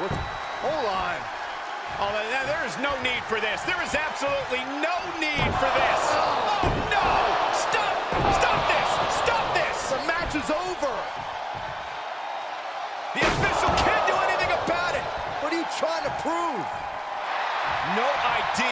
Hold on. Oh, there is no need for this. There is absolutely no need for this. Oh, no! Stop! Stop this! Stop this! The match is over. The official can't do anything about it. What are you trying to prove? No idea.